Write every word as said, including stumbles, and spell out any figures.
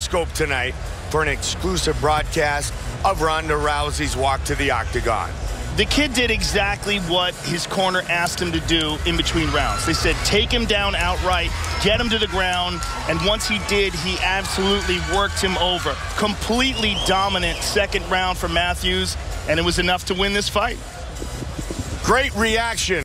Periscope tonight for an exclusive broadcast of Ronda Rousey's walk to the octagon. The kid did exactly what his corner asked him to do in between rounds. They said, take him down outright, get him to the ground, and once he did, he absolutely worked him over. Completely dominant second round for Matthews, and it was enough to win this fight. Great reaction.